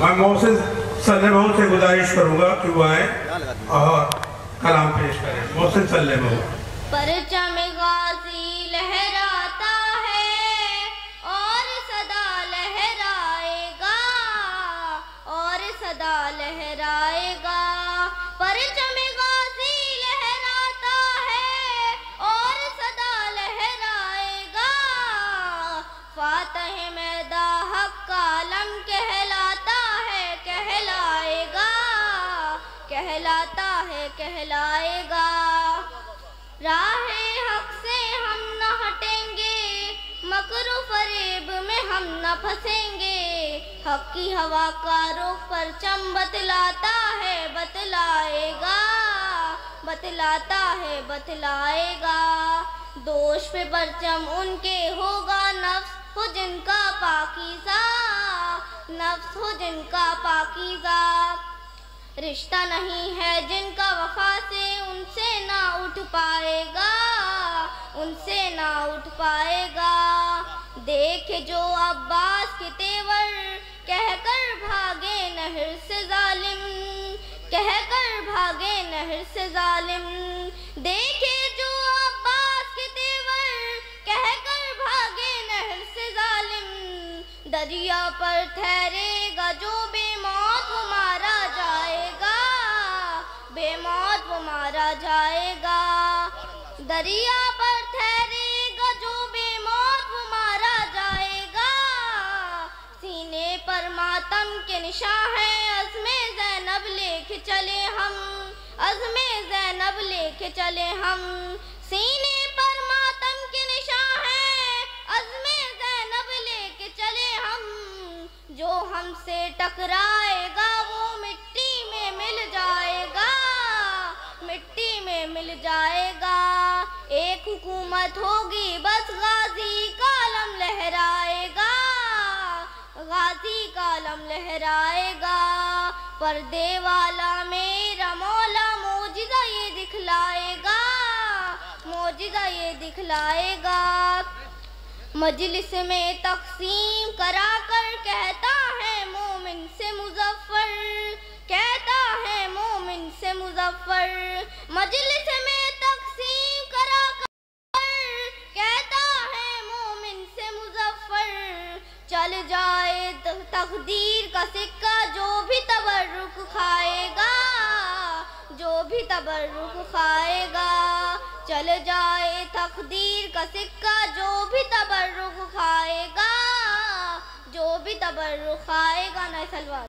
میں محسن سلمان سے گزارش کروں گا کہ وہ آئے اور کلام پیش کریں. محسن سلمان. پرچم غازی لہراتا ہے اور صدا لہرائے گا، اور صدا لہرائے گا. پرچم غازی لہراتا ہے اور صدا لہرائے گا. فاتح میدان حق کا علم کہلاتا ہے، کہلائے گا، کہلاتا ہے، کہلائے گا. راہ حق سے ہم نہ ہٹیں گے، مکر و فریب میں ہم نہ پھنسیں گے. حق کی ہوا کا رخ پرچم بتلاتا ہے، بتلائے گا، بتلاتا ہے، بتلائے گا. دوش پہ پرچم ان کے ہوگا، نفس ہو جن کا پاکیزہ، نفس ہو جن کا پاکیزہ. رشتہ نہیں ہے جن کا وفا سے، ان سے نہ اٹھ پائے گا، ان سے نہ اٹھ پائے گا. دیکھ جو عباس کے تیور، کہہ کر بھاگے نہر سے ظالم، کہہ کر بھاگے نہر سے ظالم. دیکھے جو عباس کے تیور، کہہ کر بھاگے نہر سے ظالم. دریا پر ٹھہرے گا جو بے موت وہ مارا جائے گا، بے موت وہ مارا جائے گا. دریا پر ٹھہرے گا جو بے موت وہ مارا جائے گا. سینے پر ماتم کے نشاں ہیں، عزم زینب لے کے چلے ہم، عزم زینب لے کے چلے ہم. سینے پر ماتم کے نشاں ہیں، عزم زینب لے کے چلے ہم. جو ہم سے ٹکرائے گا وہ مٹی میں مل جائے گا، مٹی میں مل جائے گا. ایک حکومت ہوگی بس غازی کا علم لہرائے گا، غازی کا علم لہرائے گا. پردے والا میرا مولا معجزہ یہ دکھلائے گا، معجزہ یہ دکھلائے گا. مجلس میں تقسیم کرا کر کہتا ہے مومن سے مظفر، کہتا ہے مومن سے مظفر. مجلس میں تقسیم کرا کر کہتا ہے مومن سے مظفر. چل جائے تقدیر کا سکہ جو بھی تبرک کھائے گا، جو بھی تبرک کھائے گا. چل جائے تقدیر کا سکہ جو بھی تبرک کھائے گا، جو بھی تبرک کھائے گا. نئے سلوات.